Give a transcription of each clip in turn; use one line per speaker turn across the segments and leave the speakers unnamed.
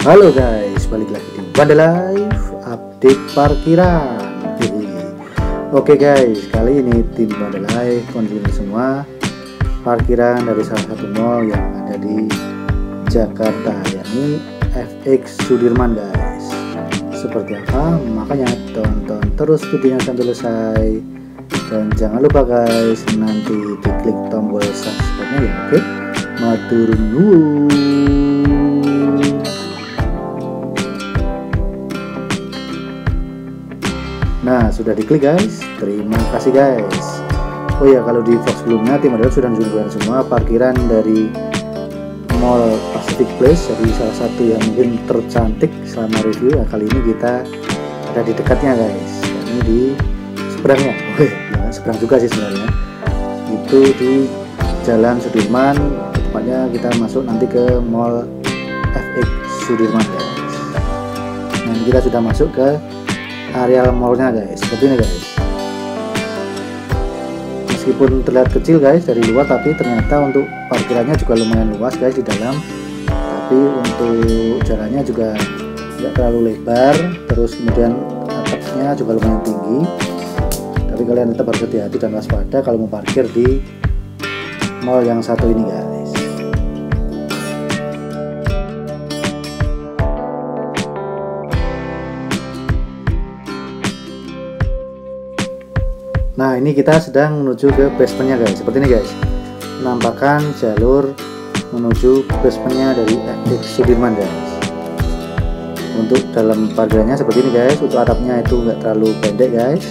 Halo guys, balik lagi di Banda Live update parkiran. Oke guys, kali ini tim Banda Live kunjungi semua parkiran dari salah satu mall yang ada di Jakarta, yakni FX Sudirman guys. Seperti apa? Makanya tonton terus videonya sampai selesai. Dan jangan lupa guys, nanti diklik tombol subscribe-nya ya, oke? Matur nuwun. Nah, sudah diklik guys. Terima kasih guys. Oh ya, kalau di vlog sebelumnya tim adalah sudah menunjukkan semua parkiran dari Mall Pacific Place, jadi salah satu yang mungkin tercantik selama review. Nah, kali ini kita ada di dekatnya guys. Ini di seberangnya. Seberang juga sih sebenarnya. Itu di Jalan Sudirman. Tepatnya kita masuk nanti ke Mall FX Sudirman guys. Nah, kita sudah masuk ke areal mallnya guys, seperti ini guys. Meskipun terlihat kecil guys dari luar, tapi ternyata untuk parkirannya juga lumayan luas guys di dalam. Tapi untuk jalannya juga tidak terlalu lebar, terus kemudian atapnya juga lumayan tinggi. Tapi kalian tetap harus hati-hati dan waspada kalau mau parkir di mall yang satu ini guys. Nah, ini kita sedang menuju ke basementnya guys, seperti ini guys. Penampakan jalur menuju basementnya dari FX Sudirman guys. Untuk dalam parkirannya seperti ini guys. Untuk atapnya itu enggak terlalu pendek guys.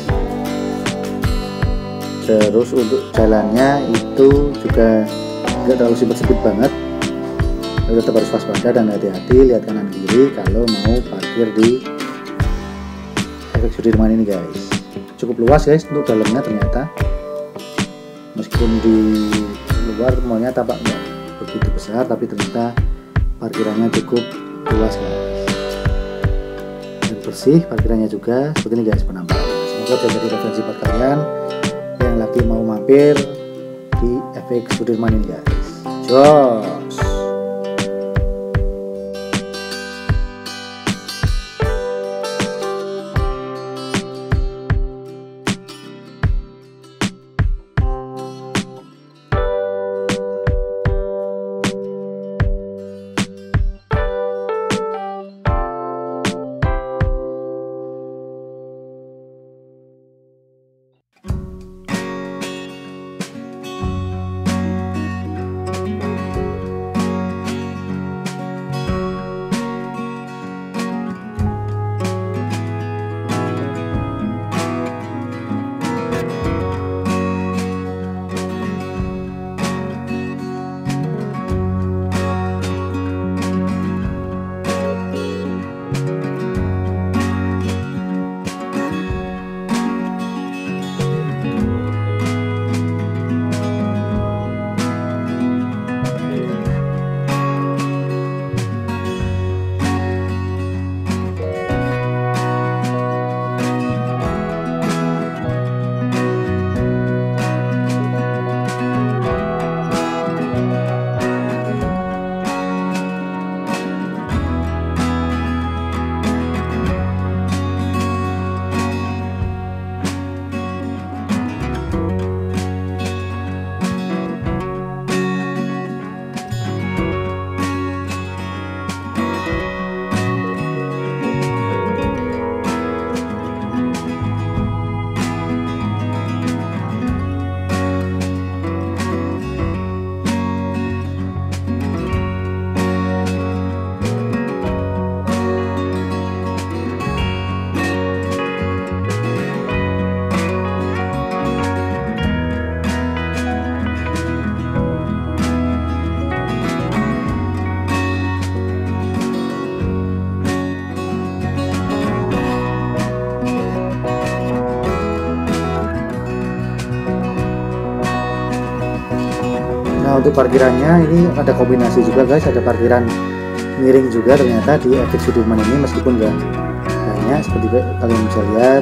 Terus untuk jalannya itu juga enggak terlalu sempit banget. Tapi tetap harus waspada dan hati-hati, lihat kanan kiri kalau mau parkir di FX Sudirman ini guys. Cukup luas guys untuk dalamnya ternyata, meskipun di luar mallnya tampak nggak begitu besar, tapi ternyata parkirannya cukup luas guys, dan bersih parkirannya juga. Seperti ini guys penampakan. Semoga bisa jadi referensi buat kalian yang lagi mau mampir di FX Sudirman ini guys. Jos. Nah, untuk parkirannya ini ada kombinasi juga guys, ada parkiran miring juga ternyata di FX Sudirman ini, meskipun enggak banyak seperti kalian bisa lihat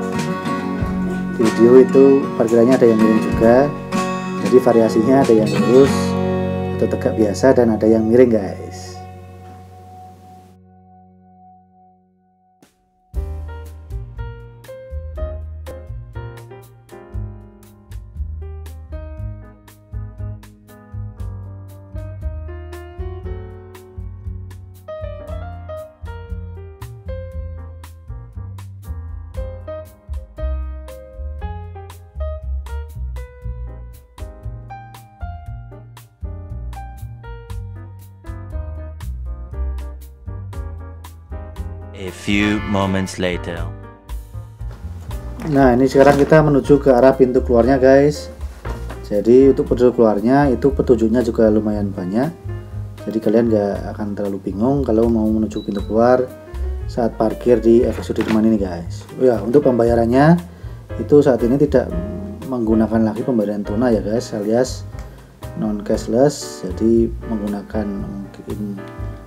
di video itu parkirannya ada yang miring juga. Jadi variasinya ada yang lurus atau tegak biasa dan ada yang miring guys.
A few moments later.
Nah, ini sekarang kita menuju ke arah pintu keluarnya guys. Jadi untuk pintu keluarnya itu petunjuknya juga lumayan banyak, jadi kalian gak akan terlalu bingung kalau mau menuju pintu keluar saat parkir di FX Sudirman ini guys. Oh ya, untuk pembayarannya itu saat ini tidak menggunakan lagi pembayaran tunai ya guys, alias non cashless, jadi menggunakan mungkin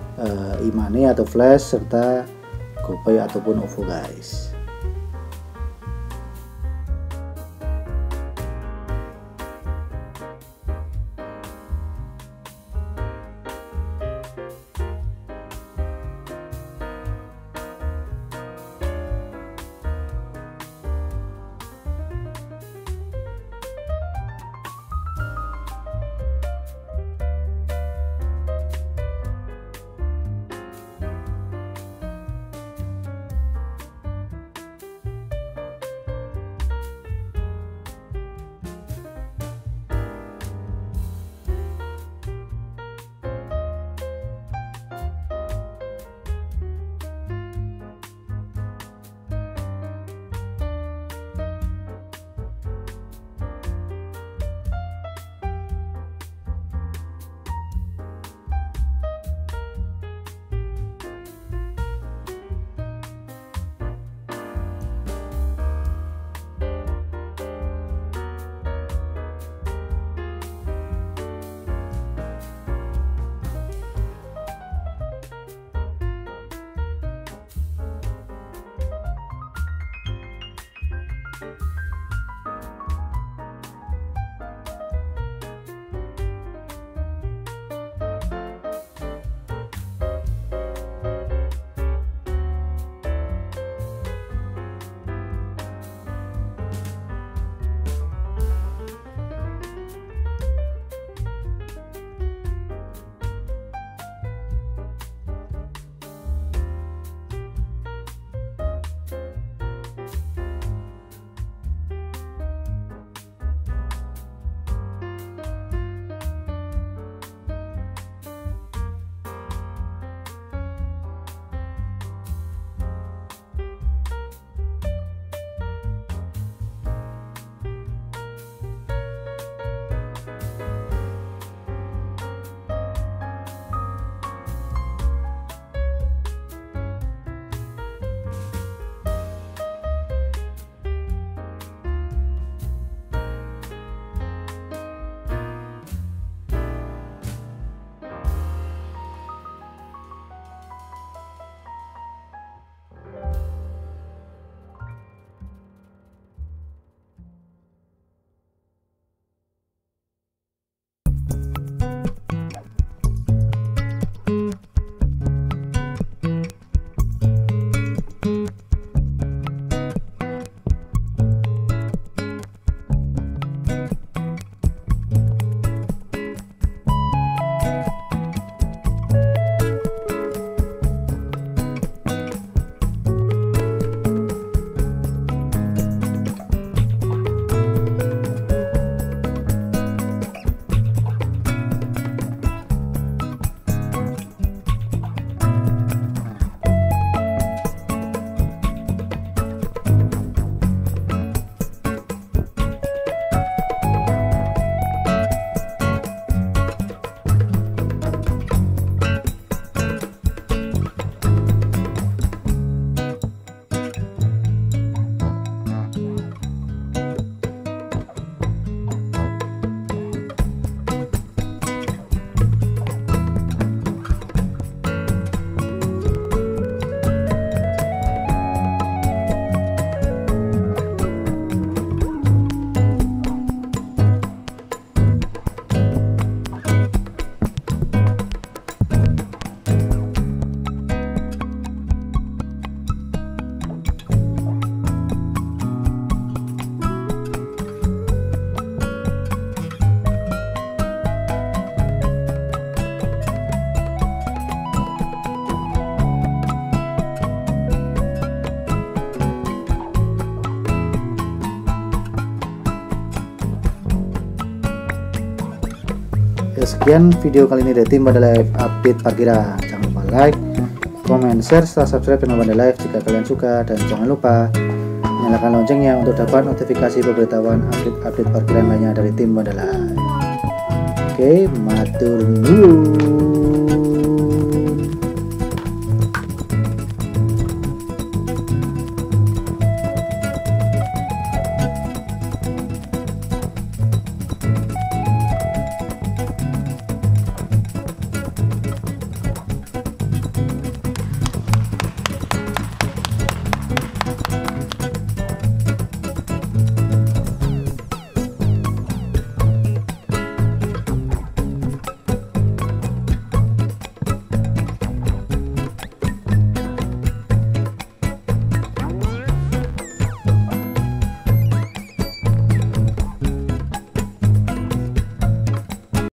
e-money atau flash serta GoPay ataupun OVO guys. Ya, sekian video kali ini dari tim pada live update parkiran. Jangan lupa like, comment, share, serta subscribe channel Pandai Life jika kalian suka, dan jangan lupa nyalakan loncengnya untuk dapat notifikasi pemberitahuan update parkiran lainnya dari tim Pandai Life. Oke, matur nuwun.